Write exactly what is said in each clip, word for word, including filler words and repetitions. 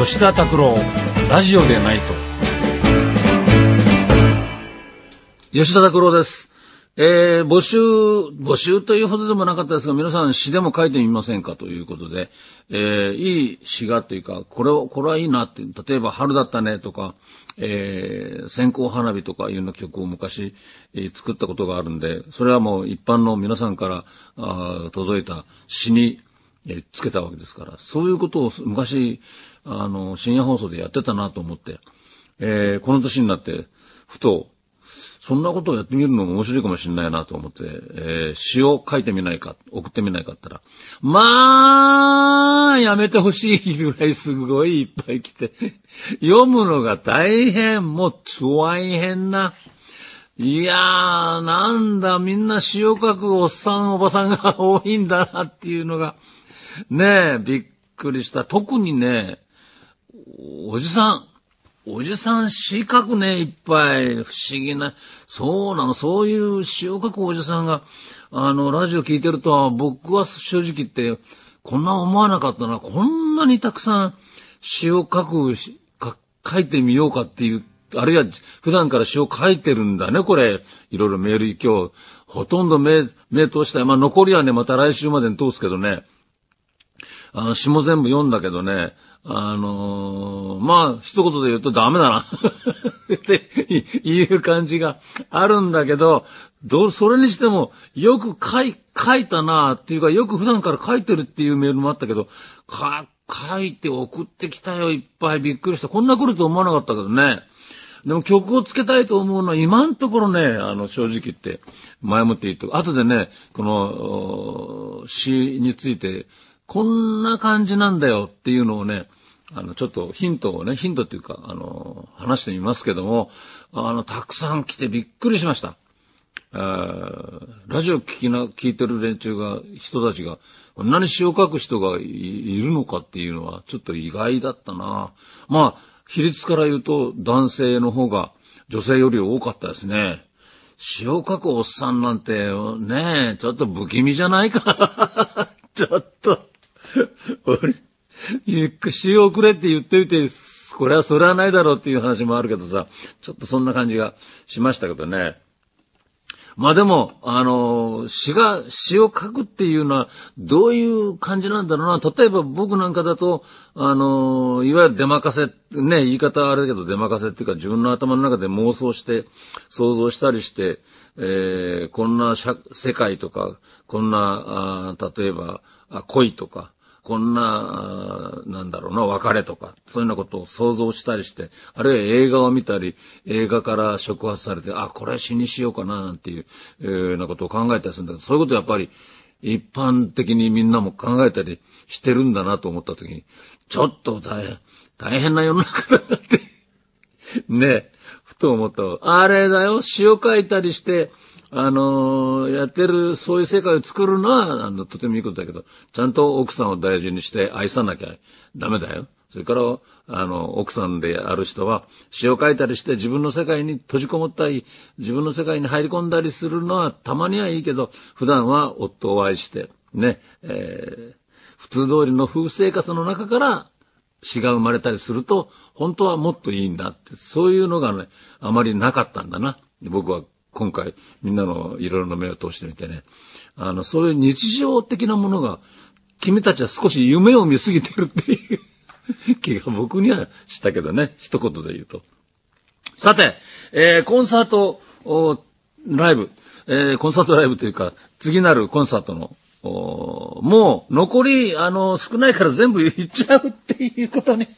吉田拓郎ラジオでないと。吉田拓郎です。えー、募集募集というほどでもなかったですが、皆さん詩でも書いてみませんかということで、えー、いい詩がというか、これをこれはいいなって、例えば春だったねとか、えー、線香花火とかいうような曲を昔、えー、作ったことがあるんで、それはもう一般の皆さんからあ届いた詩に、えー、つけたわけですから、そういうことを昔あの深夜放送でやってたなと思って、えー、この年になってふとそんなことをやってみるのも面白いかもしれないなと思って、えー、詩を書いてみないか、送ってみないかって言ったら、まあ、やめてほしいぐらいすごいいっぱい来て、読むのが大変、もう大変な。いやー、なんだ、みんな詩を書くおっさん、おばさんが多いんだなっていうのが、ねえ、びっくりした。特にね、おじさん。おじさん詩書くね、いっぱい。不思議な。そうなの、そういう詩を書くおじさんが、あの、ラジオ聞いてるとは、僕は正直言って、こんな思わなかったな。こんなにたくさん詩を書く、か書いてみようかっていう、あるいは普段から詩を書いてるんだね、これ。いろいろメール今日、ほとんど目、目通したい。まあ、残りはね、また来週までに通すけどね。あの、詩も全部読んだけどね。あのー、まあ、一言で言うとダメだなっていう感じがあるんだけど、ど、それにしても、よく書い、書いたなっていうか、よく普段から書いてるっていうメールもあったけど、か、書いて送ってきたよ、いっぱい。びっくりした。こんな来ると思わなかったけどね。でも曲をつけたいと思うのは、今のところね、あの、正直言って、前もって言って、後でね、この、詩について、こんな感じなんだよっていうのをね、あの、ちょっとヒントをね、ヒントっていうか、あの、話してみますけども、あの、たくさん来てびっくりしました。ラジオ聞きな、聞いてる連中が、人たちが、こんなに詩を書く人が い, いるのかっていうのは、ちょっと意外だったな。まあ、比率から言うと、男性の方が女性より多かったですね。詩を書くおっさんなんて、ねえ、ちょっと不気味じゃないか。ちょっと。俺、詩をくれって言ってみて、これはそれはないだろうっていう話もあるけどさ、ちょっとそんな感じがしましたけどね。まあでも、あの、詩が、詩を書くっていうのはどういう感じなんだろうな。例えば僕なんかだと、あの、いわゆる出任せ、ね、言い方はあれだけど出任せっていうか自分の頭の中で妄想して、想像したりして、えー、こんな世界とか、こんな、あ例えば恋とか、こんな、なんだろうな、別れとか、そういうようなことを想像したりして、あるいは映画を見たり、映画から触発されて、あ、これは詩にしようかな、なんていう、えー、ようなことを考えたりするんだけど、そういうことをやっぱり、一般的にみんなも考えたりしてるんだなと思ったときに、ちょっと大変、大変な世の中だなって、ね、ふと思った。あれだよ、詩を書いたりして、あのー、やってる、そういう世界を作るのは、あの、とてもいいことだけど、ちゃんと奥さんを大事にして愛さなきゃダメだよ。それから、あの、奥さんである人は、詩を書いたりして自分の世界に閉じこもったり、自分の世界に入り込んだりするのはたまにはいいけど、普段は夫を愛して、ね、えー、普通通りの夫婦生活の中から詩が生まれたりすると、本当はもっといいんだって、そういうのがね、あまりなかったんだな。僕は今回みんなのいろいろな目を通してみてね、あのそういう日常的なものが君たちは少し夢を見すぎてるっていう気が僕にはしたけどね、一言で言うと。さて、えー、コンサートライブ、えー、コンサートライブというか次なるコンサートのもう残りあの少ないから全部言っちゃうっていうことに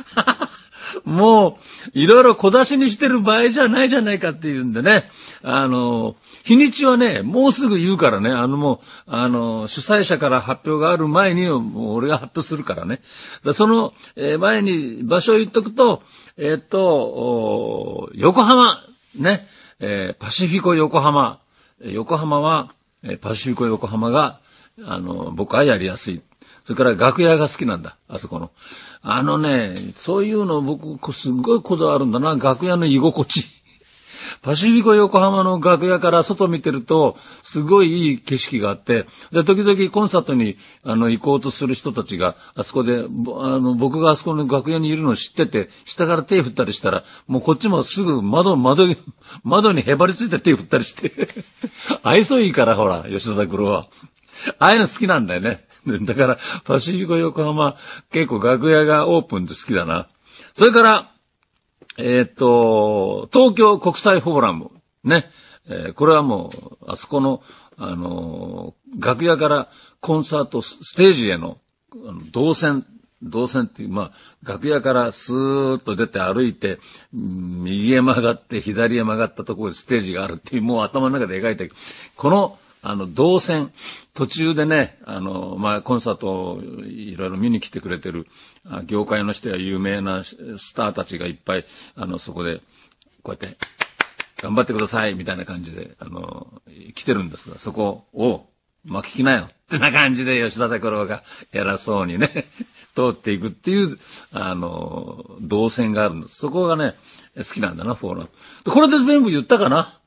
もう、いろいろ小出しにしてる場合じゃないじゃないかっていうんでね。あの、日にちはね、もうすぐ言うからね。あのもう、あの、主催者から発表がある前に、もう俺が発表するからね。だその、えー、前に場所を言っとくと、えー、っと、横浜、ね、えー、パシフィコ横浜。横浜は、えー、パシフィコ横浜が、あの、僕はやりやすい。それから楽屋が好きなんだ、あそこの。あのね、そういうの僕すごいこだわるんだな、楽屋の居心地。 パシフィコ横浜の楽屋から外見てると、すごいいい景色があって、で、時々コンサートに、あの、行こうとする人たちが、あそこで、あの、僕があそこの楽屋にいるのを知ってて、下から手振ったりしたら、もうこっちもすぐ窓、窓、窓にへばりついて手振ったりして、愛想いいから、ほら、吉田拓郎は。ああいうの好きなんだよね。だから、パシフィコ横浜、結構楽屋がオープンで好きだな。それから、えー、っと、東京国際フォーラム。ね。えー、これはもう、あそこの、あのー、楽屋からコンサートステージへの、あの動線、動線っていう、まあ、楽屋からスーッと出て歩いて、右へ曲がって左へ曲がったところでステージがあるっていう、もう頭の中で描いて、この、あの、動線、途中でね、あの、まあ、コンサートをいろいろ見に来てくれてる、業界の人や有名なスターたちがいっぱい、あの、そこで、こうやって、頑張ってください、みたいな感じで、あの、来てるんですが、そこを、まあ、聞きなよ、ってな感じで吉田拓郎が偉そうにね、通っていくっていう、あの、動線があるんです。そこがね、好きなんだな、フォーラム。これで全部言ったかな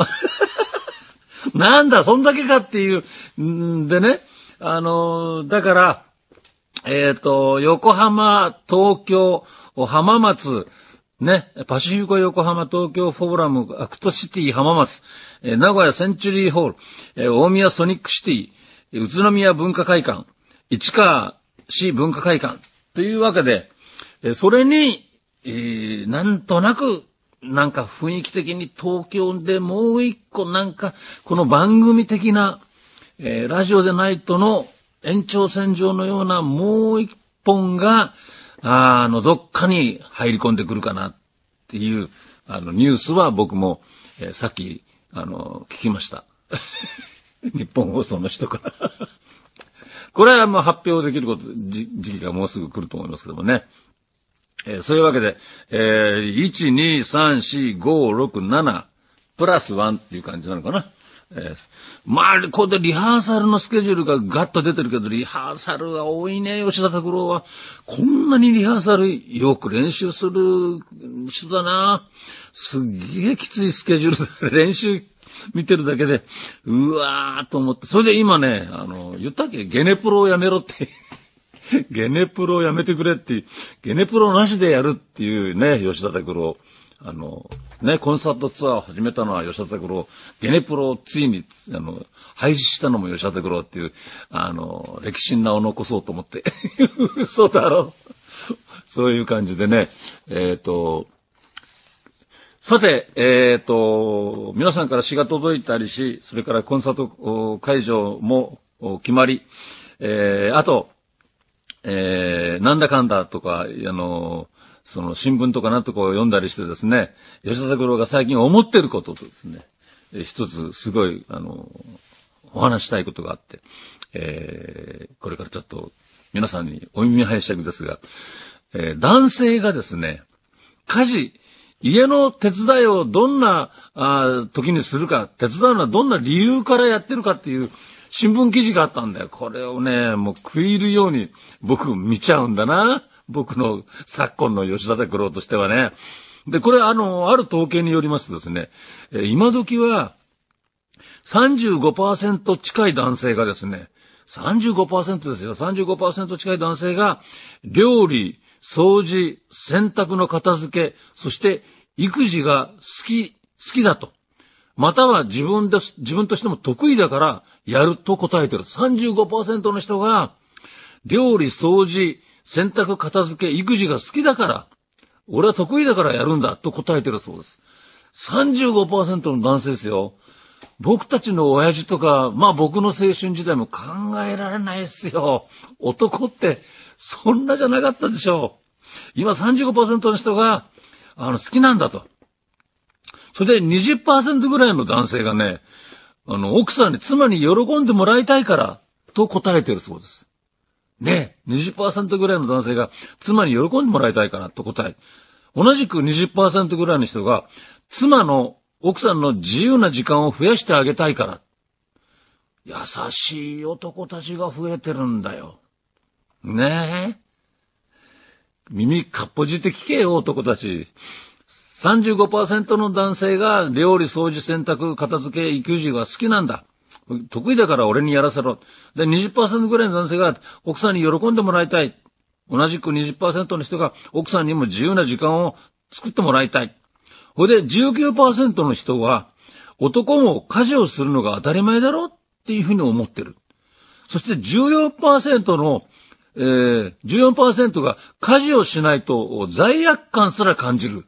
なんだ、そんだけかっていう、んでね、あの、だから、えっと、横浜、東京、浜松、ね、パシフィコ横浜東京フォーラム、アクトシティ浜松、えー、名古屋センチュリーホール、えー、大宮ソニックシティ、宇都宮文化会館、市川市文化会館、というわけで、えー、それに、えー、なんとなく、なんか雰囲気的に東京でもう一個なんか、この番組的な、えー、ラジオでないとの延長線上のようなもう一本が、あ, あの、どっかに入り込んでくるかなっていう、あの、ニュースは僕も、えー、さっき、あの、聞きました。日本放送の人から。これはもう発表できること、時期がもうすぐ来ると思いますけどもね。えー、そういうわけで、えー、いち、に、さん、よん、ご、ろく、なな、プラスワンっていう感じなのかな。えー、まあ、これでリハーサルのスケジュールがガッと出てるけど、リハーサルが多いね、吉田拓郎は。こんなにリハーサルよく練習する人だな。すっげえきついスケジュール、練習見てるだけで、うわーと思って。それで今ね、あの、言ったっけゲネプロをやめろって。ゲネプロをやめてくれっていう、ゲネプロなしでやるっていうね、吉田拓郎。あの、ね、コンサートツアーを始めたのは吉田拓郎。ゲネプロをついに、あの、廃止したのも吉田拓郎っていう、あの、歴史に名を残そうと思って。嘘だろ。そういう感じでね、えっと、さて、えっと、皆さんから詩が届いたりし、それからコンサート会場も決まり、えー、あと、えー、なんだかんだとか、あの、その新聞とかなんとかを読んだりしてですね、吉田拓郎が最近思ってることとですね、一つすごい、あの、お話したいことがあって、えー、これからちょっと皆さんにお耳拝借ですが、えー、男性がですね、家事、家の手伝いをどんなあ時にするか、手伝うのはどんな理由からやってるかっていう新聞記事があったんだよ。これをね、もう食い入るように僕見ちゃうんだな。僕の昨今の吉田拓郎としてはね。で、これあの、ある統計によりますとですね、えー、今時は さんじゅうごパーセント 近い男性がですね、さんじゅうごパーセント ですよ。さんじゅうごパーセント 近い男性が料理、掃除、洗濯の片付け、そして育児が好き、好きだと。または自分で、自分としても得意だからやると答えてる。さんじゅうごパーセント の人が料理、掃除、洗濯、片付け、育児が好きだから、俺は得意だからやるんだと答えてるそうです。さんじゅうごパーセント の男性ですよ。僕たちの親父とか、まあ僕の青春時代も考えられないですよ。男ってそんなじゃなかったでしょう。今 さんじゅうごパーセント の人が、あの、好きなんだと。それで にじゅっパーセント ぐらいの男性がね、あの、奥さんに妻に喜んでもらいたいから、と答えてるそうです。ねえ、にじゅっパーセント ぐらいの男性が妻に喜んでもらいたいかなと答え。同じく にじゅっパーセント ぐらいの人が妻の奥さんの自由な時間を増やしてあげたいから。優しい男たちが増えてるんだよ。ねえ。耳かっぽじって聞けよ男たち。 さんじゅうごパーセント の男性が料理、掃除、洗濯、片付け、育児が好きなんだ。得意だから俺にやらせろ。で、にじゅっパーセント ぐらいの男性が奥さんに喜んでもらいたい。同じく にじゅっパーセント の人が奥さんにも自由な時間を作ってもらいたい。ほいで じゅうきゅうパーセント の人は男も家事をするのが当たり前だろっていうふうに思ってる。そして じゅうよんパーセント の、えー、じゅうよんパーセント が家事をしないと罪悪感すら感じる。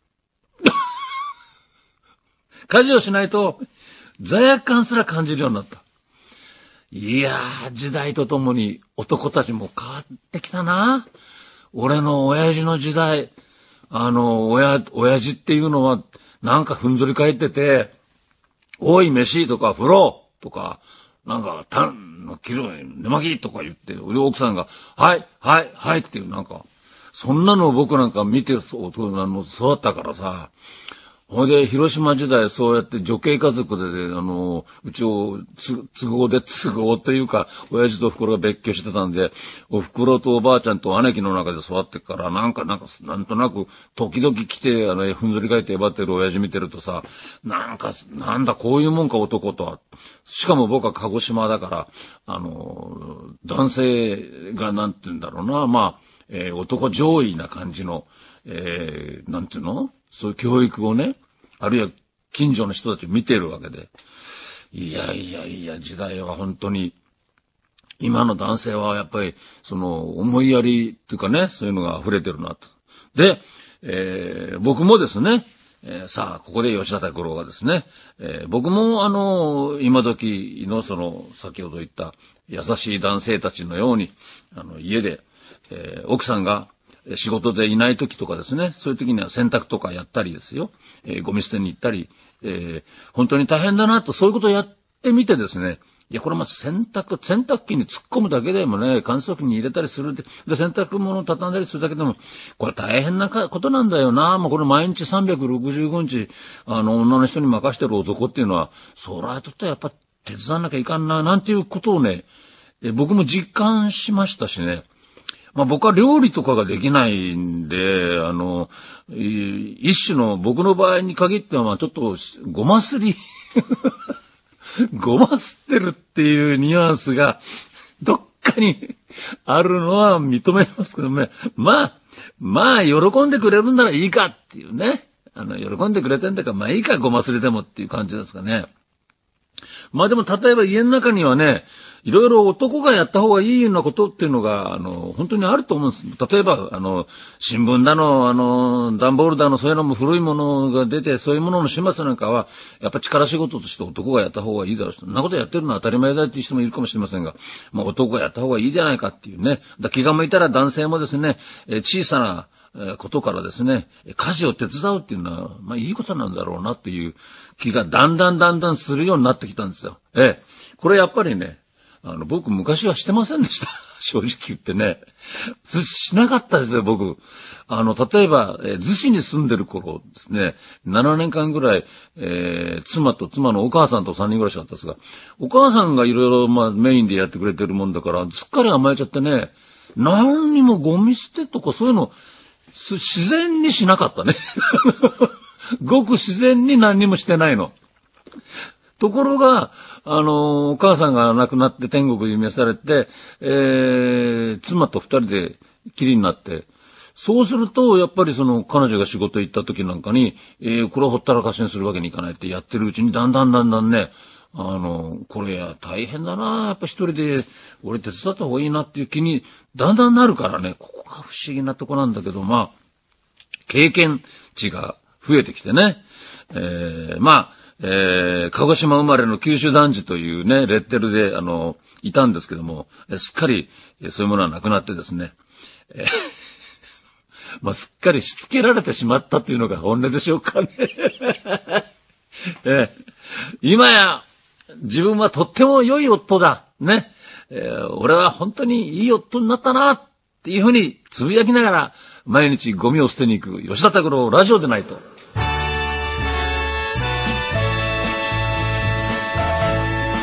家事をしないと罪悪感すら感じるようになった。いやー、時代とともに男たちも変わってきたな。俺の親父の時代、あの、親、親父っていうのはなんかふんぞり返ってて、おい飯とか風呂とか、なんか、たん、切る、寝巻きとか言って、奥さんが、はい、はい、はいっていう、なんか、そんなのを僕なんか見て、そう、あの、育ったからさ、ほいで、広島時代、そうやって女系家族で、あの、うちを、つ、都合で、都合というか、親父と袋が別居してたんで、お袋とおばあちゃんと姉貴の中で育ってから、なんか、なんか、なんとなく、時々来て、あの、ふんぞり返ってえばってる親父見てるとさ、なんか、なんだ、こういうもんか男とは。しかも僕は鹿児島だから、あの、男性が、なんて言うんだろうな、まあ、えー、男上位な感じの、えー、なんていうの？そういう教育をね、あるいは近所の人たちを見てるわけで。いやいやいや、時代は本当に、今の男性はやっぱり、その、思いやりっていうかね、そういうのが溢れてるなと。で、えー、僕もですね、えー、さあ、ここで吉田拓郎がですね、えー、僕もあの、今時のその、先ほど言った優しい男性たちのように、あの、家で、えー、奥さんが、仕事でいない時とかですね、そういう時には洗濯とかやったりですよ、えー、ゴミ捨てに行ったり、えー、本当に大変だなと、そういうことをやってみてですね、いや、これまず洗濯、洗濯機に突っ込むだけでもね、乾燥機に入れたりするで、で、洗濯物を畳んだりするだけでも、これ大変なことなんだよな。もうこれ毎日さんびゃくろくじゅうごにち、あの、女の人に任してる男っていうのは、そらとってやっぱ手伝わなきゃいかんな、なんていうことをね、え僕も実感しましたしね。まあ僕は料理とかができないんで、あの、一種の僕の場合に限っては、まあちょっとごますり、ごますってるっていうニュアンスがどっかにあるのは認めますけどね。まあ、まあ喜んでくれるんならいいかっていうね。あの、喜んでくれてんだから、まあいいかごますりでもっていう感じですかね。まあでも例えば家の中にはね、いろいろ男がやった方がいいようなことっていうのが、あの、本当にあると思うんです。例えば、あの、新聞だの、あの、段ボールだの、そういうのも古いものが出て、そういうものの始末なんかは、やっぱ力仕事として男がやった方がいいだろうし、そんなことやってるのは当たり前だっていう人もいるかもしれませんが、まあ男がやった方がいいじゃないかっていうね。だ気が向いたら男性もですね、え小さな、ことからですね、家事を手伝うっていうのは、まあいいことなんだろうなっていう気がだんだんだんだんするようになってきたんですよ。ええ。これやっぱりね、あの、僕昔はしてませんでした。正直言ってね。しなかったですよ、僕。あの、例えば、えー、逗子に住んでる頃ですね、ななねんかんぐらい、えー、妻と妻のお母さんとさんにん暮らしだったんですが、お母さんがいろいろ、まあ、メインでやってくれてるもんだから、すっかり甘えちゃってね、何にもゴミ捨てとかそういうの、自然にしなかったね。ごく自然に何にもしてないの。ところが、あの、お母さんが亡くなって天国に召されて、えー、妻と二人できりになって、そうすると、やっぱりその、彼女が仕事行った時なんかに、えー、これをほったらかしにするわけにいかないってやってるうちに、だんだんだんだんね、あの、これや大変だな、やっぱ一人で、俺手伝った方がいいなっていう気に、だんだんなるからね、ここが不思議なとこなんだけど、まあ、経験値が増えてきてね、えー、まあ、えー、鹿児島生まれの九州男児というね、レッテルで、あの、いたんですけども、すっかり、そういうものはなくなってですね、えー、まあ、すっかりしつけられてしまったっていうのが本音でしょうかね。えー、今や、自分はとっても良い夫だ。ね。えー、俺は本当にいい夫になったな、っていうふうにつぶやきながら、毎日ゴミを捨てに行く吉田拓郎ラジオでないと。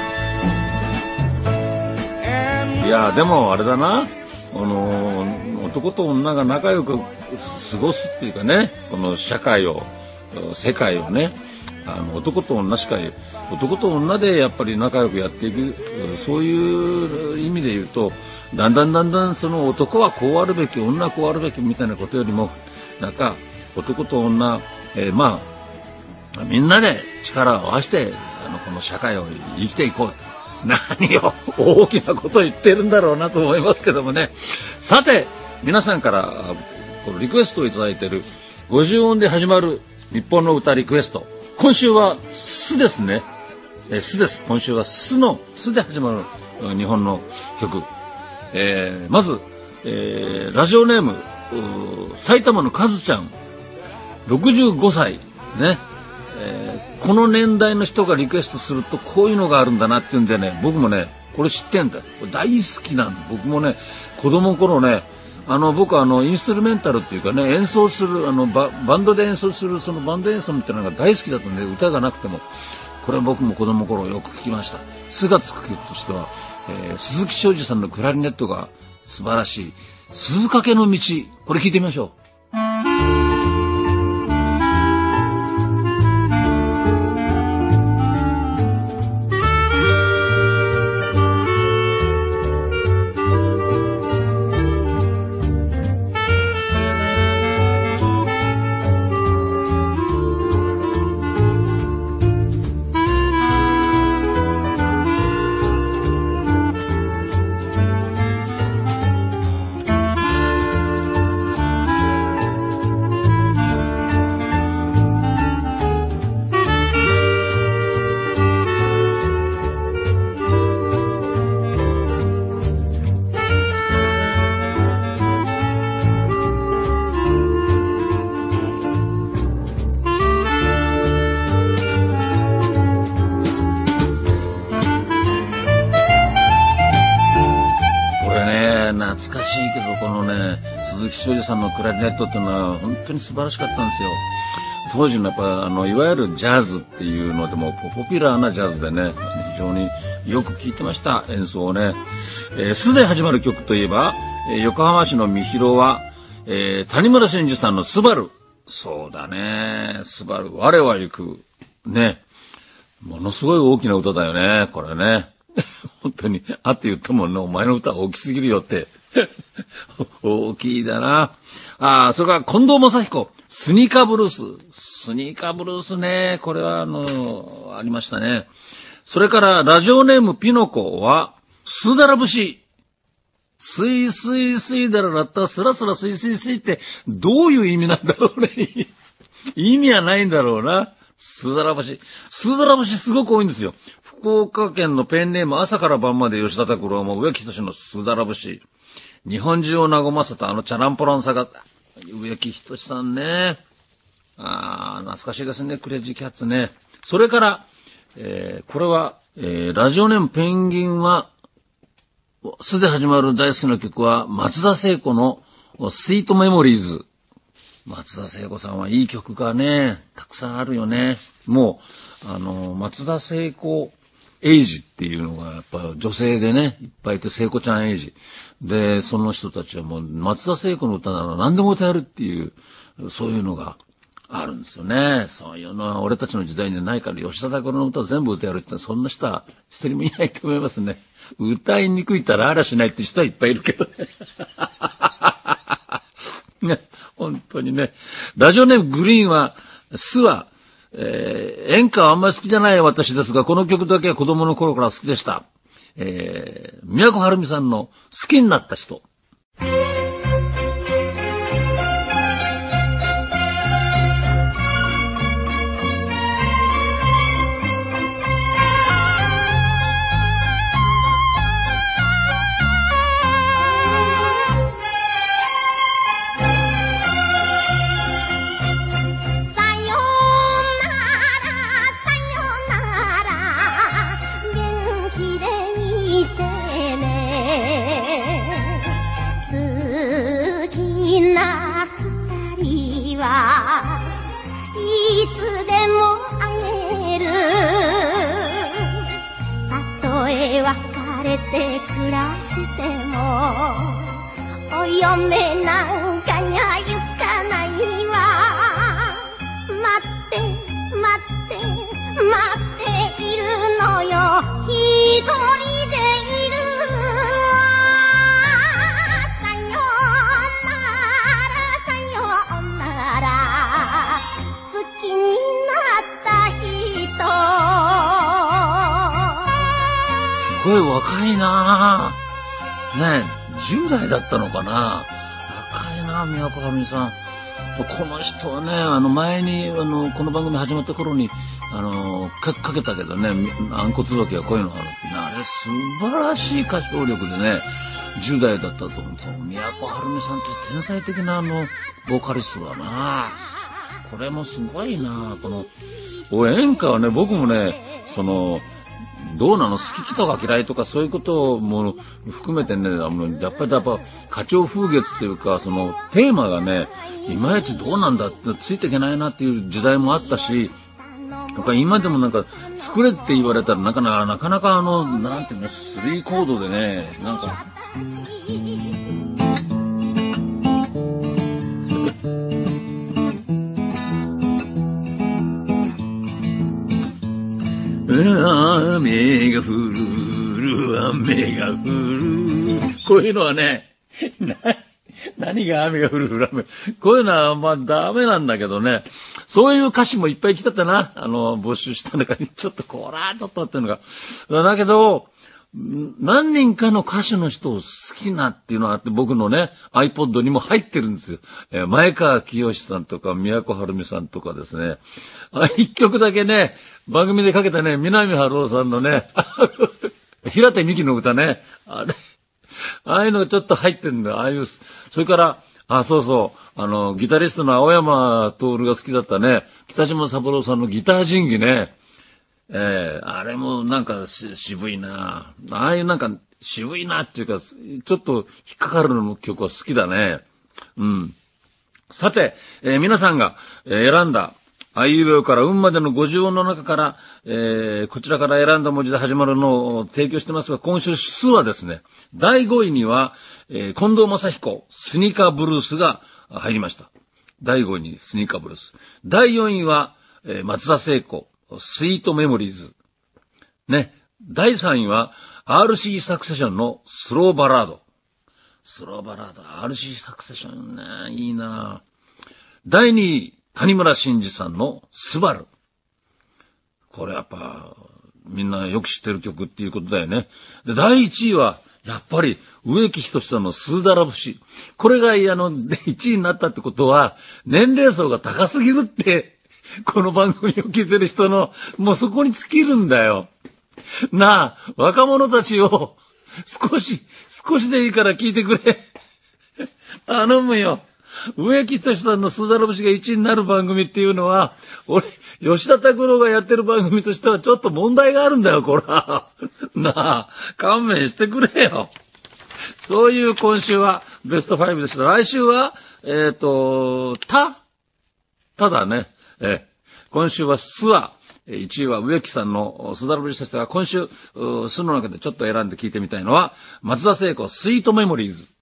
いやでもあれだな、あのー、 男と女が仲良く過ごすっていうかね、この社会を、世界をね、あの男と女しか、男と女でやっぱり仲良くやっていく、そういう意味で言うと、だんだんだんだんその男はこうあるべき、女はこうあるべきみたいなことよりも、なんか男と女、えー、まあみんなで力を合わせてあのこの社会を生きていこう。何を大きなことを言ってるんだろうなと思いますけどもね。さて皆さんからこのリクエストをいただいているごじゅうおんで始まる日本の歌リクエスト。今週はスですね。えスです。今週はスのスで始まる日本の曲。えー、まず、えー、ラジオネーム埼玉のカズちゃんろくじゅうごさいね。えー、この年代の人がリクエストするとこういうのがあるんだなっていうんでね、僕もねこれ知ってんだ。これ大好きなんだ。僕もね子供の頃ね、あの僕はあのインストゥルメンタルっていうかね、演奏するあの バ, バンドで演奏するそのバンド演奏みたいなのが大好きだったんで、歌がなくてもこれは僕も子供の頃よく聞きました。すがつく曲としては、えー、鈴木昌司さんのクラリネットが素晴らしい鈴懸の道、これ聞いてみましょう。懐かしいけど、このね鈴木昌司さんのクラリネットっていうのは本当に素晴らしかったんですよ。当時のやっぱあのいわゆるジャズっていうのでもポピュラーなジャズでね、非常によく聴いてました演奏をね。えー、スで始まる曲といえば、えー、横浜市のみひろは、えー、谷村新司さんのスバル。そうだね、スバル我は行くね、ものすごい大きな歌だよねこれね。本当にあって言ったもんね、お前の歌は大きすぎるよって大きいだなあ。それから近藤正彦スニーカーブルース。スニーカーブルースね、これはあのありましたね。それからラジオネームピノコはスーダラ節。スイスイスイダララッタスラスラスイスイスイってどういう意味なんだろうね。意味はないんだろうな。スーダラ節。スーダラ節すごく多いんですよ。福岡県のペンネーム朝から晩まで吉田拓郎も植木仁のスーダラ節。日本中を和ませたあのチャランポランさが植木仁さんね。ああ、懐かしいですね。クレイジーキャッツね。それから、えー、これは、えー、ラジオネームペンギンはすで始まる大好きな曲は松田聖子のスイートメモリーズ。松田聖子さんはいい曲がねたくさんあるよね。もうあの松田聖子エイジっていうのがやっぱ女性でねいっぱいいて、聖子ちゃんエイジで、その人たちはもう松田聖子の歌なら何でも歌えるっていう、そういうのがあるんですよね。そういうのは俺たちの時代にはないから、吉田拓郎の歌を全部歌えるってそんな人は一人もいないと思いますね。歌いにくいったらあらしないって人はいっぱいいるけどね。ね、本当にね。ラジオネームグリーンはスは、えー、演歌はあんまり好きじゃない私ですが、この曲だけは子供の頃から好きでした。えー、宮古晴美さんの好きになった人。 いつでも会える。たとえ別れて暮らしてもお嫁なんかにゃ行かないわ。待って待って待っているのよ、一人でいるわ。さよならさよなら、好きになった人。 すごい若いなぁ。ねえ、じゅう代だったのかな。若いなぁ、宮古はるみさん。この人はね、あの前に、あの、この番組始まった頃に、あの、か、かけたけどね、あんこつばきはこういうのあるって、あれ素晴らしい歌唱力でね、じゅう代だったと思うんですよ。宮古はるみさんって天才的なあの、ボーカリストだな。これもすごいな。この、お演歌はね、僕もね、その、どうなの、好きとか嫌いとかそういうことも含めてね、あの、やっぱりやっぱ、花鳥風月っていうか、その、テーマがね、いまいちどうなんだって、ついていけないなっていう時代もあったし、なんか今でもなんか、作れって言われたらなかなか、なかなかあの、なんていうの、スリーコードでね、なんか、雨が降る、雨が降る。こういうのはね、な、何が雨が降る、雨。こういうのはまあダメなんだけどね。そういう歌詞もいっぱい来てたな。あの、募集した中に、ちょっとこらーちょっとっていうのが。だけど、何人かの歌手の人を好きなっていうのがあって、僕のね、iPod にも入ってるんですよ。えー、前川清さんとか、宮古はるみさんとかですね。あ、一曲だけね、番組でかけたね、南春夫さんのね、平手美紀の歌ね、あれ、ああいうのがちょっと入ってるんだよ、ああいう、それから、あ、そうそう、あの、ギタリストの青山徹が好きだったね、北島三郎さんのギター人技ね、えー、あれもなんかし渋いな。ああいうなんか渋いなっていうか、ちょっと引っかかるの曲は好きだね。うん。さて、えー、皆さんが、えー、選んだ、あいうえおからうんまでのごじゅう音の中から、えー、こちらから選んだ文字で始まるのを提供してますが、今週数はですね、だいごいには、えー、近藤正彦、スニーカーブルースが入りました。だいごいにスニーカーブルース。だいよんいは、えー、松田聖子、スイートメモリーズ。ね。だいさんいは アールシー サクセションのスローバラード。スローバラード、アールシー サクセションね。いいな。だいにい、谷村新司さんのスバル。これやっぱ、みんなよく知ってる曲っていうことだよね。で、だいいちいは、やっぱり、植木仁さんのスーダラ節。これが、あの、いちいになったってことは、年齢層が高すぎるって、この番組を聞いてる人の、もうそこに尽きるんだよ。なあ、若者たちを、少し、少しでいいから聞いてくれ。頼むよ。植木仁さんのスーダラ節がいちいになる番組っていうのは、俺、吉田拓郎がやってる番組としてはちょっと問題があるんだよ、こら。なあ、勘弁してくれよ。そういう今週はベストファイブでした。来週は、えっと、た、ただね、え、今週はすは、いちいは植木さんのスーダラ節でしたが、今週、すの中でちょっと選んで聞いてみたいのは、松田聖子、スイートメモリーズ。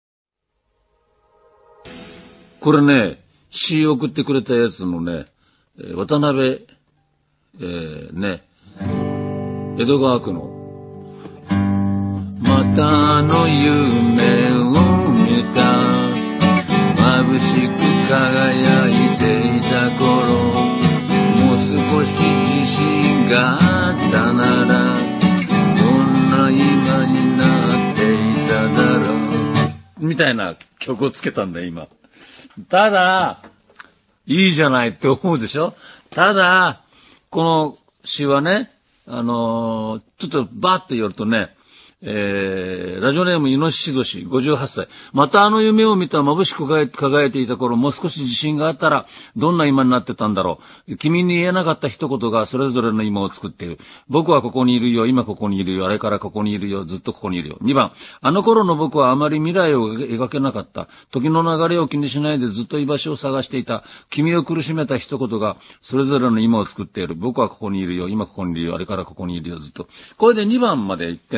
これね、詩送ってくれたやつのね、渡辺、えー、ね、江戸川区の、またあの夢を見た、眩しく輝いていた頃、もう少し自信があったなら、どんな今になっていただろう。みたいな曲をつけたんだよ、今。ただ、いいじゃないって思うでしょ。ただ、この詩はね、あのー、ちょっとバーって言うとね、えー、ラジオネームイノシシ年ごじゅうはっさい。またあの夢を見た眩しく輝いていた頃、もう少し自信があったら、どんな今になってたんだろう。君に言えなかった一言がそれぞれの今を作っている。僕はここにいるよ、今ここにいるよ、あれからここにいるよ、ずっとここにいるよ。にばん、あの頃の僕はあまり未来を描けなかった。時の流れを気にしないでずっと居場所を探していた。君を苦しめた一言がそれぞれの今を作っている。僕はここにいるよ、今ここにいるよ、あれからここにいるよ、ずっと。これでにばんまで言ってんだ。だから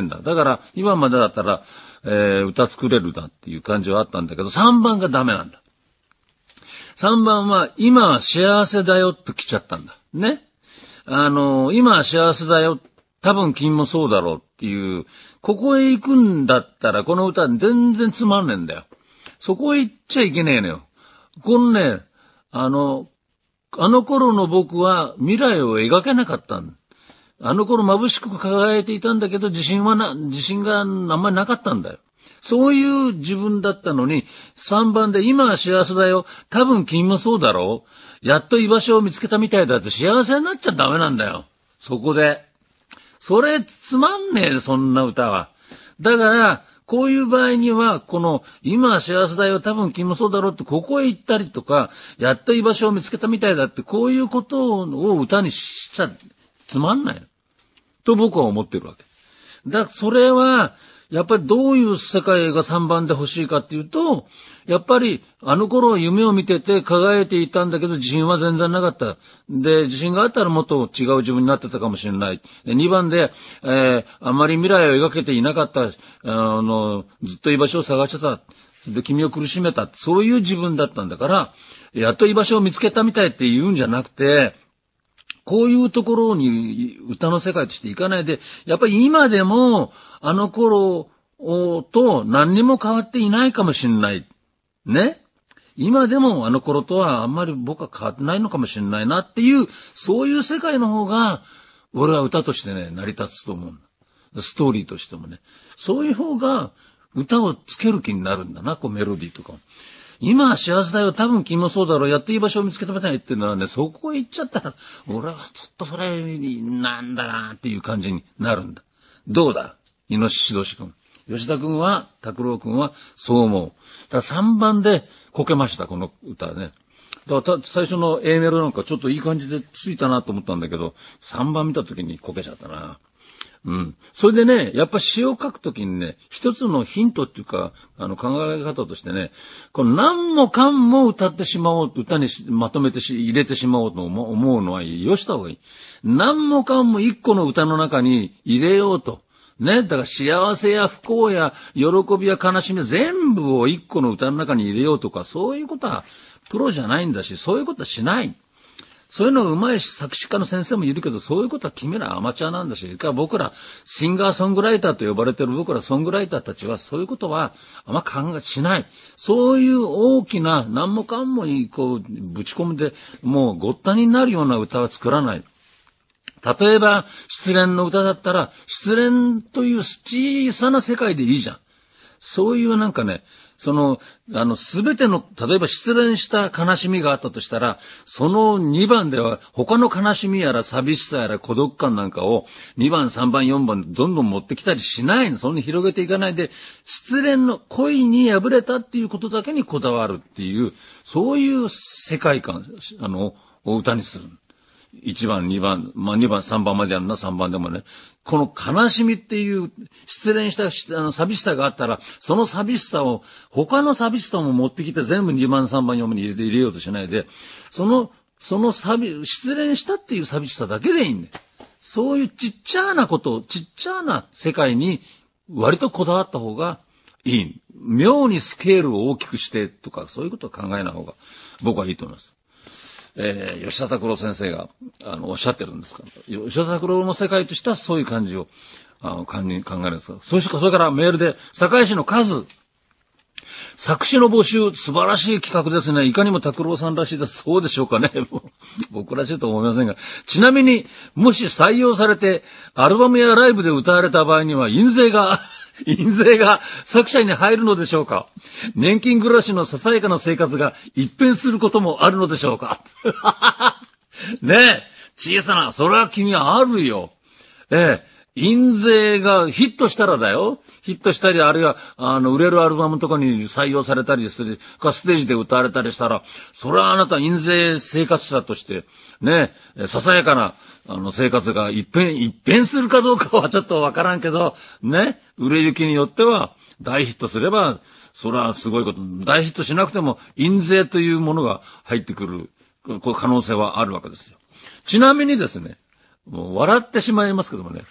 ら、にばんまでだったら、えー、歌作れるなっていう感じはあったんだけど、さんばんがダメなんだ。さんばんは、今は幸せだよって来ちゃったんだ。ね。あの、今は幸せだよ。多分君もそうだろうっていう、ここへ行くんだったら、この歌全然つまんねえんだよ。そこへ行っちゃいけねえのよ。このね、あの、あの頃の僕は未来を描けなかったんだ。あの頃眩しく輝いていたんだけど、自信はな、自信があんまりなかったんだよ。そういう自分だったのに、さんばんで今は幸せだよ。多分君もそうだろう。やっと居場所を見つけたみたいだって幸せになっちゃダメなんだよ。そこで。それつまんねえ、そんな歌は。だから、こういう場合には、この、今は幸せだよ、多分君もそうだろうって、ここへ行ったりとか、やっと居場所を見つけたみたいだって、こういうことを歌にしちゃ、つまんないの。と僕は思ってるわけ。だから、それは、やっぱりどういう世界がさんばんで欲しいかっていうと、やっぱりあの頃夢を見てて輝いていたんだけど自信は全然なかった。で、自信があったらもっと違う自分になってたかもしれない。でにばんで、えー、あまり未来を描けていなかった、あの、ずっと居場所を探してた。で、君を苦しめた。そういう自分だったんだから、やっと居場所を見つけたみたいって言うんじゃなくて、こういうところに歌の世界としていかないで、やっぱり今でもあの頃と何にも変わっていないかもしれない。ね。今でもあの頃とはあんまり僕は変わってないのかもしれないなっていう、そういう世界の方が、俺は歌としてね、成り立つと思う。ストーリーとしてもね。そういう方が歌をつける気になるんだな、こうメロディーとか。今は幸せだよ。多分君もそうだろう。やっていい場所を見つけたみたいっていうのはね、そこへ行っちゃったら、俺はちょっとそれなんだなっていう感じになるんだ。どうだイノシシドシ君。吉田君は、拓郎君はそう思う。だからさんばんでこけました、この歌はね。だから最初の A メロなんかちょっといい感じでついたなと思ったんだけど、さんばん見た時にこけちゃったな。うん。それでね、やっぱ詩を書くときにね、一つのヒントっていうか、あの考え方としてね、この何もかんも歌ってしまおう、歌にまとめてし、入れてしまおうと思うのはよした方がいい。何もかんも一個の歌の中に入れようと。ね、だから幸せや不幸や喜びや悲しみ全部を一個の歌の中に入れようとか、そういうことはプロじゃないんだし、そういうことはしない。そういうの上手い作詞家の先生もいるけど、そういうことは君らアマチュアなんだし、僕らシンガーソングライターと呼ばれてる僕らソングライターたちはそういうことはあんま考えしない。そういう大きな何もかんもいいこうぶち込んでもうごったになるような歌は作らない。例えば失恋の歌だったら失恋という小さな世界でいいじゃん。そういうなんかね、その、あの、すべての、例えば失恋した悲しみがあったとしたら、そのにばんでは他の悲しみやら寂しさやら孤独感なんかをにばん、さんばん、よんばんどんどん持ってきたりしないの。そんなに広げていかないで、失恋の恋に破れたっていうことだけにこだわるっていう、そういう世界観、あの、を歌にする。いちばん、にばん、まあにばん、さんばんまでやるな、さんばんでもね。この悲しみっていう、失恋したあの寂しさがあったら、その寂しさを、他の寂しさも持ってきて全部にばん、さんばん、よんばんに入れて入れようとしないで、その、その寂、失恋したっていう寂しさだけでいいんだよ。そういうちっちゃなことを、ちっちゃな世界に割とこだわった方がいい。妙にスケールを大きくしてとか、そういうことを考えない方が僕はいいと思います。えー、吉田拓郎先生が、あの、おっしゃってるんですから。吉田拓郎の世界としてはそういう感じを、あの、考えるんですが。そして、それからメールで、堺市の数。作詞の募集、素晴らしい企画ですね。いかにも拓郎さんらしいです。そうでしょうかね。僕らしいと思いませんが。ちなみに、もし採用されて、アルバムやライブで歌われた場合には、印税が、印税が作者に入るのでしょうか。年金暮らしのささやかな生活が一変することもあるのでしょうか。ねえ、小さな、それは君はあるよ。ええ、印税がヒットしたらだよ。ヒットしたり、あるいは、あの、売れるアルバムとかに採用されたりする、かステージで歌われたりしたら、それはあなた印税生活者として、ね、ささやかな、あの、生活が一変、一変するかどうかはちょっとわからんけど、ね、売れ行きによっては、大ヒットすれば、それはすごいこと。大ヒットしなくても、印税というものが入ってくる、こう可能性はあるわけですよ。ちなみにですね、もう笑ってしまいますけどもね、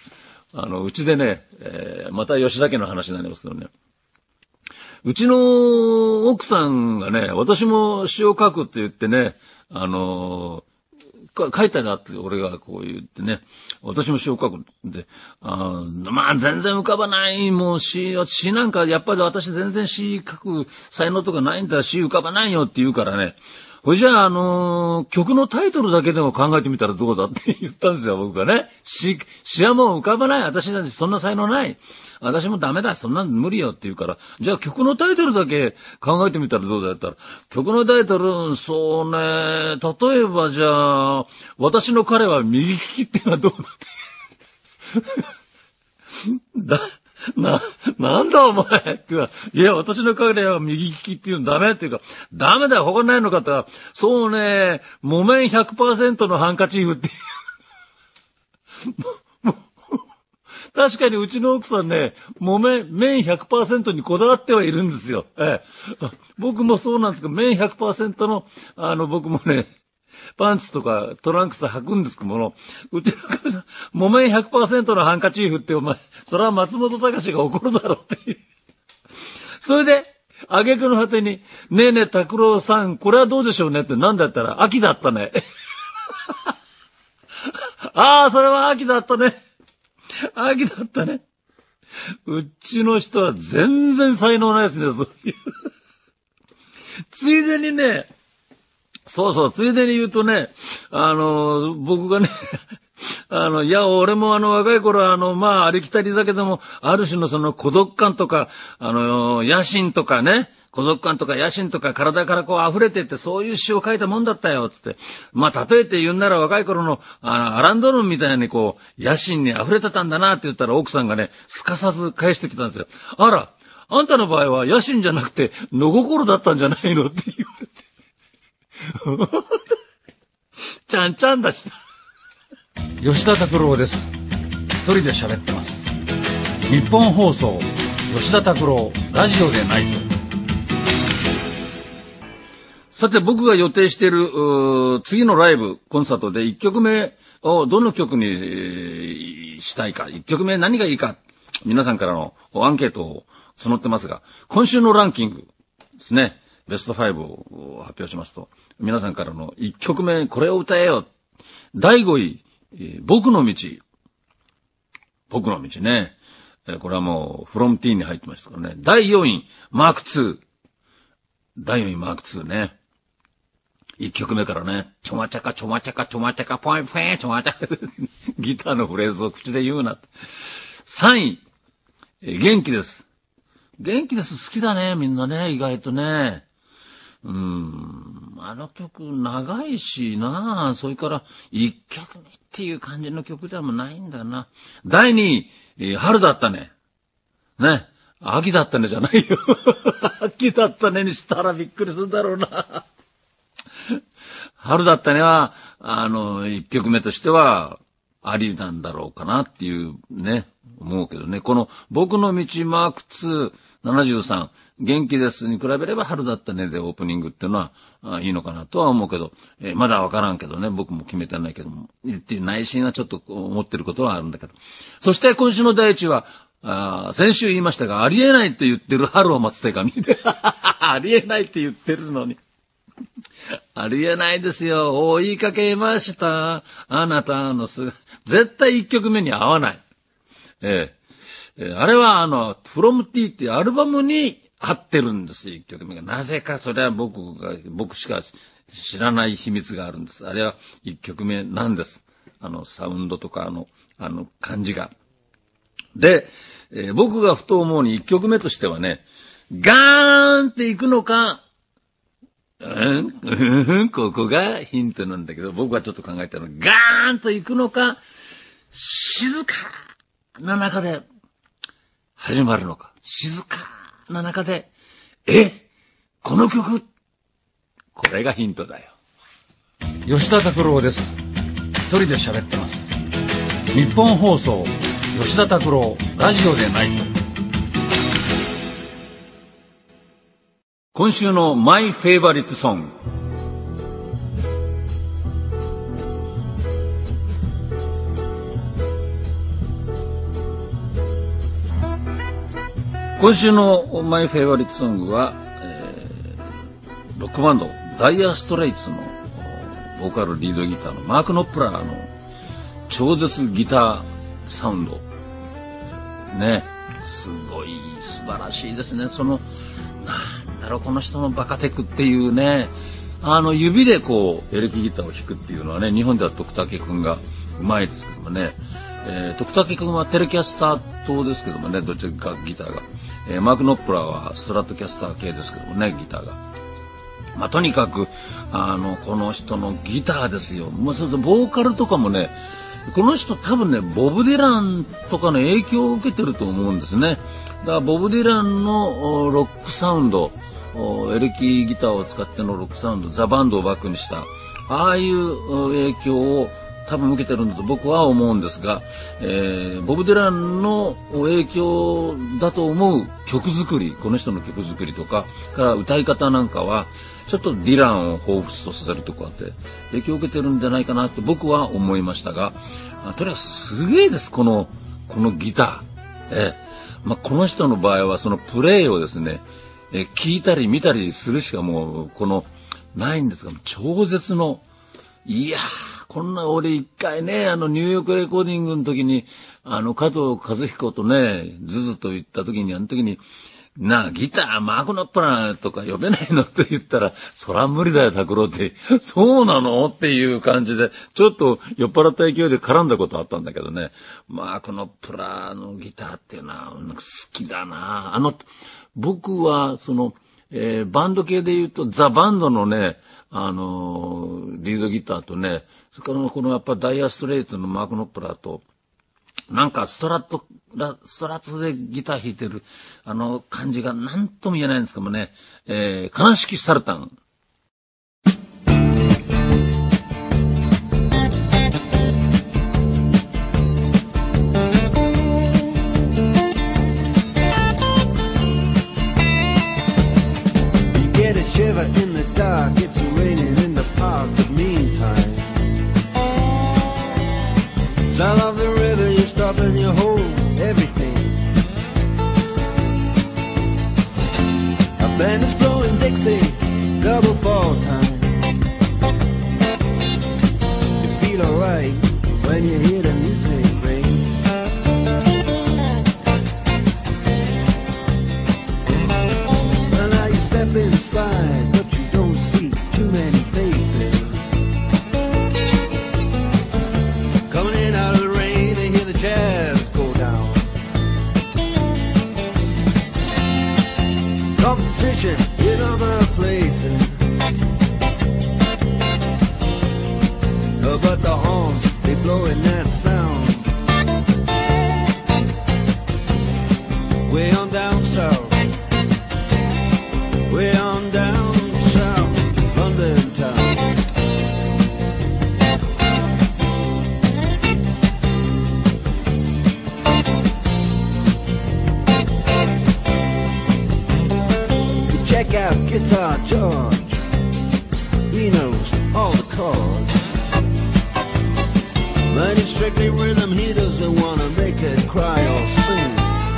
あの、うちでね、えー、また吉田家の話になりますけどね。うちの奥さんがね、私も詩を書くって言ってね、あのー、書いたなって俺がこう言ってね、私も詩を書くんで、あまあ全然浮かばない、もう詩、詩なんかやっぱり私全然詩書く才能とかないんだ、詩浮かばないよって言うからね、これじゃあ、あのー、曲のタイトルだけでも考えてみたらどうだって言ったんですよ、僕がね。詩、詩はもう浮かばない。私たちそんな才能ない。私もダメだ。そんなの無理よって言うから。じゃあ曲のタイトルだけ考えてみたらどうだったら。曲のタイトル、そうね。例えばじゃあ、私の彼は右利きっていうのはどうなって。だ、な、なんだお前って言うか、いや、私の彼は右利きっていうのダメっていうか、ダメだよ、他ないのかって言ったら、そうね、木綿 ひゃくパーセント のハンカチーフっていう。確かにうちの奥さんね、木綿、綿 ひゃくパーセント にこだわってはいるんですよ。ええ。僕もそうなんですけど、綿 ひゃくパーセント の、あの、僕もね、パンツとかトランクス履くんですけども、うちのかみさん、木綿 ひゃくパーセント のハンカチーフってお前、それは松本隆が怒るだろうっていう。それで、挙句の果てに、ねえねえ拓郎さん、これはどうでしょうねってなんだったら、秋だったね。ああ、それは秋だったね。秋だったね。うちの人は全然才能ないですね、そういう。ついでにね、そうそう、ついでに言うとね、あの、僕がね、あの、いや、俺もあの、若い頃あの、まあ、ありきたりだけども、ある種のその孤独感とか、あの、野心とかね、孤独感とか野心とか体からこう溢れてって、そういう詩を書いたもんだったよ、つって。まあ、例えて言うんなら若い頃の、あの、アランドロンみたいにこう、野心に溢れてたんだなって言ったら奥さんがね、すかさず返してきたんですよ。あら、あんたの場合は野心じゃなくて、野心だったんじゃないのって言われて。ちゃんちゃんだした。吉田拓郎です。一人で喋ってます。日本放送、吉田拓郎、ラジオでないと。さて僕が予定している次のライブ、コンサートでいっきょくめをどの曲に、えー、したいか、いっきょくめ何がいいか、皆さんからのアンケートを募ってますが、今週のランキングですね、ベストごを発表しますと、皆さんからのいっきょくめこれを歌えよ。だいごい、えー、僕の道。僕の道ね。えー、これはもう、from T に入ってましたからね。だいよんい、マークツー。だいよんい、マークツーね。いっきょくめからね、ちょまちゃかちょまちゃかちょまちゃかポインフェーちょまちゃかギターのフレーズを口で言うな。さんい、えー、元気です。元気です好きだね、みんなね、意外とね。うーん、あの曲長いしな、それから一曲目っていう感じの曲でもないんだな。だいにい、えー、春だったね。ね。秋だったねじゃないよ。秋だったねにしたらびっくりするだろうな。春だったねは、あの、一曲目としては、ありなんだろうかなっていうね、思うけどね。この僕の道マークツー、ななじゅうさん、元気ですに比べれば春だったねでオープニングっていうのはあいいのかなとは思うけど、えー、まだわからんけどね、僕も決めてないけども、って内心はちょっと思ってることはあるんだけど。そして今週の第一は、あ先週言いましたが、ありえないと言ってる春を待つ手紙で。ありえないって言ってるのに。ありえないですよ。追いかけました。あなたの姿。絶対一曲目に合わない。ええー、あれはあの、from T っていうアルバムに合ってるんですよ、一曲目が。なぜかそれは僕が、僕しか知らない秘密があるんです。あれは一曲目なんです。あの、サウンドとかあの、あの、感じが。で、えー、僕がふと思うに一曲目としてはね、ガーンっていくのか、うん、うん、ここがヒントなんだけど、僕はちょっと考えたの。ガーンと行くのか、静かな中で始まるのか。静かな中で、え、この曲、これがヒントだよ。吉田拓郎です。一人で喋ってます。日本放送、吉田拓郎、ラジオでないと。今週のマイフェイバリットソング。 今週のマイフェイバリットソングは、えー、ロックバンドダイヤストレイツのボーカルリードギターのマーク・ノップラーの超絶ギターサウンドね、すごい素晴らしいですね。そのなんだろう、この人のバカテクっていうね、あの指でこうエレキギターを弾くっていうのはね、日本では徳武くんがうまいですけどもね、えー、徳武くんはテレキャスター党ですけどもね、どっちかギターが、えー、マーク・ノップラーはストラットキャスター系ですけどもね、ギターが。まあ、とにかくあのこの人のギターですよ。もうそうそう、ボーカルとかもね、この人多分ねボブ・ディランとかの影響を受けてると思うんですね。だからボブ・ディランのロックサウンド、エレキギターを使ってのロックサウンド、ザ・バンドをバックにしたああいう影響を多分受けてるんだと僕は思うんですが、えー、ボブ・ディランの影響だと思う曲作り、この人の曲作りとかから歌い方なんかはちょっとディランを彷彿とさせるとこあって影響を受けてるんじゃないかなと僕は思いましたが、あとりあえずすげえです、このこのギター、えーまあ、この人の場合はそのプレイをですね、えー、聞いたり見たりするしかもうこのないんですが、超絶の、いやーこんな俺一回ね、あのニューヨークレコーディングの時にあの加藤和彦とねズズと言った時に、あの時になあギターマーク・ノップラーとか呼べないのって言ったら、そら無理だよ拓郎って、そうなのっていう感じでちょっと酔っ払った勢いで絡んだことあったんだけどね、マーク・ノップラーのギターっていうのはなんか好きだな。あの僕はその、えー、バンド系で言うとザ・バンドのね、あのー、リードギターとね、それからこのやっぱダイヤストレイツのマーク・ノップラーとなんかストラットストラットでギター弾いてるあの感じが何とも言えないんですけどもね、えー、悲しきサルタン。 Shiver in the dark, it's raining in the park, but meantime sound of the river, you stop and you hold everything. A band is blowing Dixie, double fall time. You feel alright when you hear the music ring. Well, now you step inside, but you don't see too many faces. Coming in out of the rain, they hear the jazz go down. Competition in other places, oh, but the horns, they blowing that sound. Way on down south, way on down south, London town. Check out Guitar George, he knows all the chords. But it's strictly rhythm, he doesn't wanna make it cry or sing.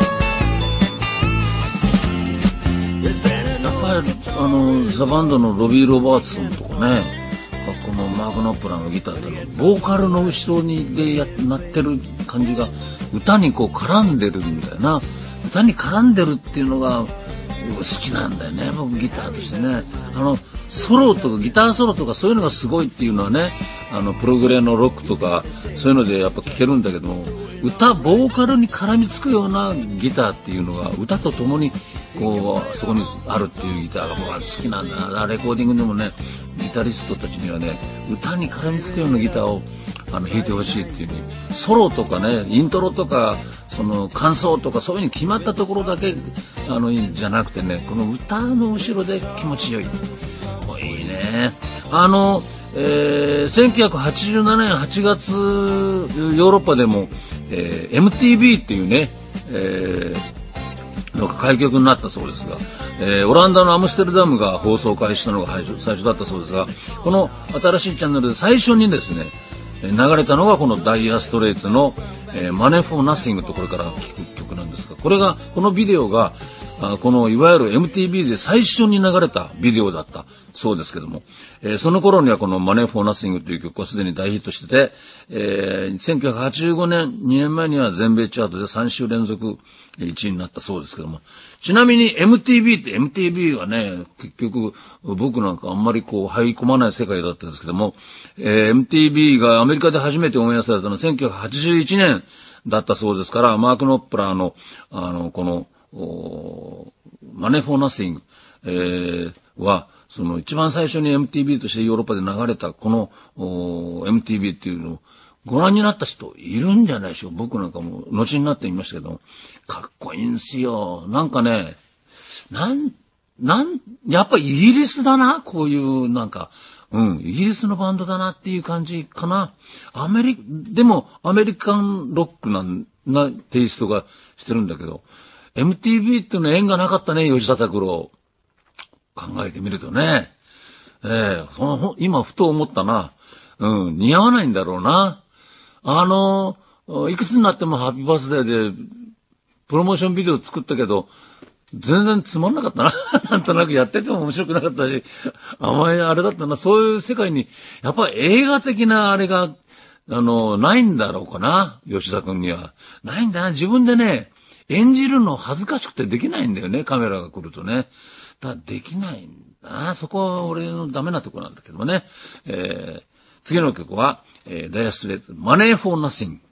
やっぱりあのザ・バンドのロビー・ロバーツソンとかね、このマーク・ノップラーのギターっていうのはボーカルの後ろにでやなってる感じが歌にこう絡んでるみたいな、歌に絡んでるっていうのが好きなんだよね、僕ギターとしてね。あのソロとかギターソロとかそういうのがすごいっていうのはね、あのプログレのロックとかそういうのでやっぱ聴けるんだけども、歌ボーカルに絡みつくようなギターっていうのが歌とともにこうそこにあるっていうギターが僕は好きなんだな。レコーディングでもね、ギタリストたちにはね、歌に絡みつくようなギターをあの弾いてほしいっていう風に、ソロとかね、イントロとかその感想とかそういう風に決まったところだけあのじゃなくてね、この歌の後ろで気持ちよい、もういいね。あの、えー、せんきゅうひゃくはちじゅうななねんはちがつヨーロッパでも、えー、エムティービー っていうね、えー、の開局になったそうですが、えー、オランダのアムステルダムが放送開始したのが最初だったそうですが、この新しいチャンネルで最初にですね流れたのがこのダイヤストレイツの、えー、マネー・フォー・ナッシングとこれから聴く曲なんですが、 これが、このビデオが、あこのいわゆる エムティービー で最初に流れたビデオだったそうですけども、えー、その頃にはこのマネー・フォー・ナッシングという曲はすでに大ヒットしてて、えー、せんきゅうひゃくはちじゅうごねん、にねんまえには全米チャートでさん週連続いちいになったそうですけども、ちなみに エムティービー って エムティービー はね、結局僕なんかあんまりこう入り込まない世界だったんですけども、えー、エムティービー がアメリカで初めてオンエアされたのはせんきゅうひゃくはちじゅういちねんだったそうですから、マーク・ノップラーの、あの、この、マネー・フォー・ナッシング、えー、は、その一番最初に エムティービー としてヨーロッパで流れたこの エムティービー っていうのをご覧になった人いるんじゃないでしょう。僕なんかも後になってみましたけど、かっこいいんすよ。なんかね、なん、なん、やっぱイギリスだな、こういうなんか、うん、イギリスのバンドだなっていう感じかな。アメリカ、でもアメリカンロックな、なテイストがしてるんだけど、エムティービー っていうのは縁がなかったね、吉田拓郎。考えてみるとね。ええー、その、今ふと思ったな。うん、似合わないんだろうな。あの、いくつになってもハッピーバースデーで、プロモーションビデオ作ったけど、全然つまんなかったな。なんとなくやってても面白くなかったし、あまりあれだったな。そういう世界に、やっぱり映画的なあれが、あの、ないんだろうかな。吉田君には。ないんだな。自分でね、演じるの恥ずかしくてできないんだよね。カメラが来るとね。だできないんだな。そこは俺のダメなとこなんだけどもね。えー、次の曲は、えー、ダイアストレート、マネー・フォー・ナッシング。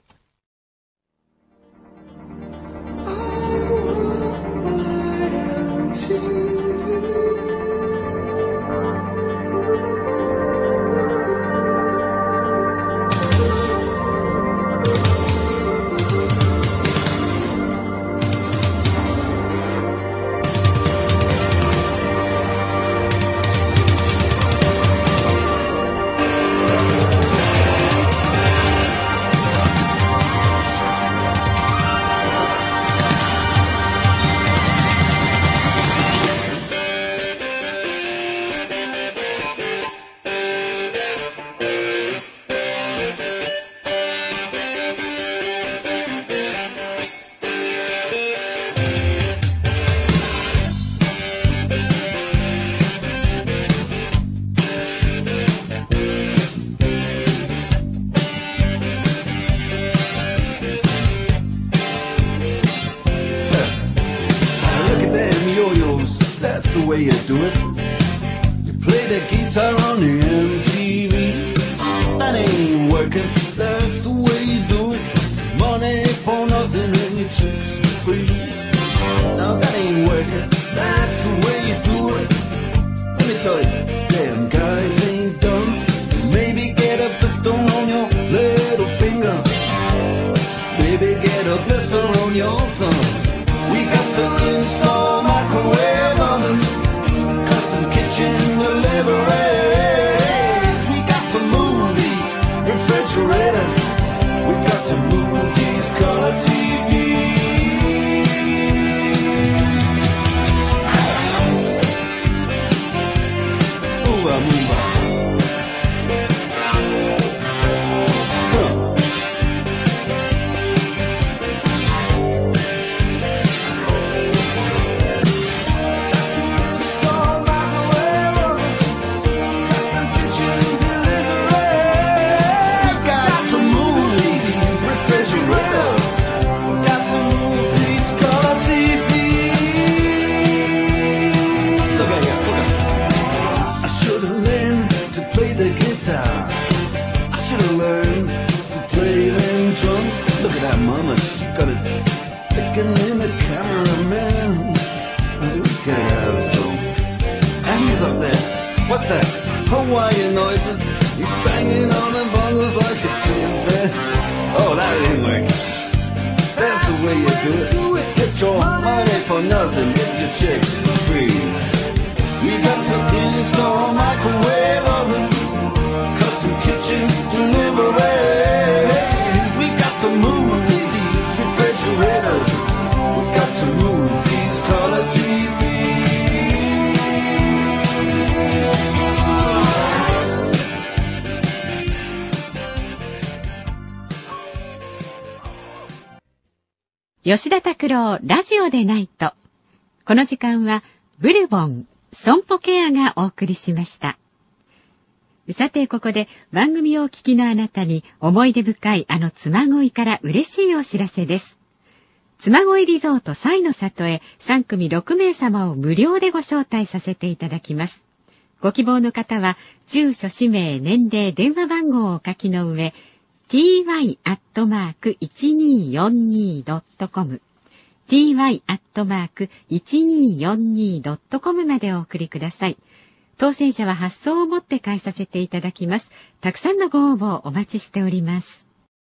吉田拓郎ラジオでないと。この時間はブルボン、損保ケアがお送りしました。さてここで番組をお聞きのあなたに思い出深いあの妻恋から嬉しいお知らせです。妻恋リゾート彩の里へさん組ろくめいさまを無料でご招待させていただきます。ご希望の方は住所、氏名、年齢、電話番号をお書きの上 ティーワイ アットマーク いちにーよんにー ドットコム ティーワイ アットマーク いちにーよんにー ドットコム までお送りください。当選者は発送をもって返させていただきます。たくさんのご応募お待ちしております。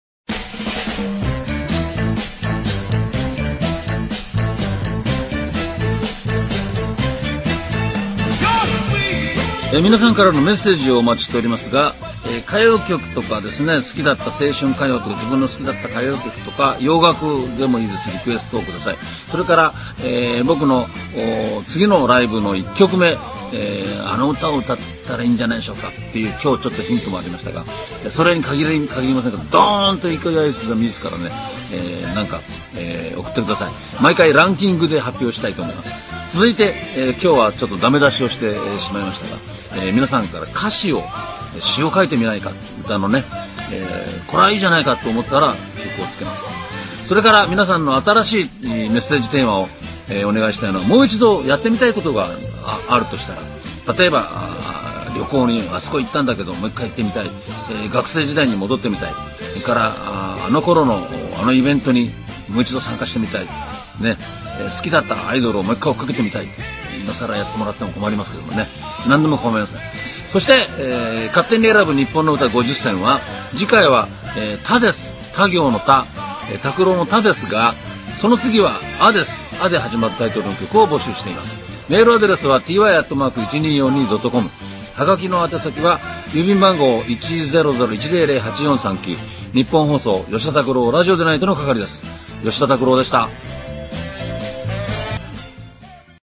えー、皆さんからのメッセージをお待ちしておりますが、えー、歌謡曲とかですね、好きだった青春歌謡とか自分の好きだった歌謡曲とか洋楽でもいいです。リクエストをください。それから、えー、僕の次のライブのいっきょくめ、えー、あの歌を歌ったらいいんじゃないでしょうかっていう今日ちょっとヒントもありましたが、それに限り限りませんけど、ドーンと勢い合いつがみですからね、えー、なんか、えー、送ってください。毎回ランキングで発表したいと思います。続いて、えー、今日はちょっとダメ出しをして、えー、しまいましたが、えー、皆さんから歌詞を詩を書いてみないか、歌のね、えー、これはいいじゃないかと思ったら曲をつけます。それから皆さんの新しいメッセージテーマを、えー、お願いしたいのは、もう一度やってみたいことが あ, あるとしたら、例えば旅行にあそこ行ったんだけどもう一回行ってみたい、えー、学生時代に戻ってみたい、それからあ, あの頃のあのイベントにもう一度参加してみたい、ね、えー、好きだったアイドルをもう一回追っかけてみたい。今更やってもらっても困りますけどもね、何でも構いません。そして、えー、勝手に選ぶ日本の歌ごじゅっせんは次回は、えー、他です。他行の他、えー、拓郎の他ですが、その次はあです。あで始まるタイトルの曲を募集しています。メールアドレスは ティーワイ アットマーク いちにーよんにー ドットコム、 はがきの宛先は郵便番号 いちゼロゼロいちゼロゼロはちよんさんきゅう、日本放送吉田拓郎ラジオでないとの係です。吉田拓郎でした。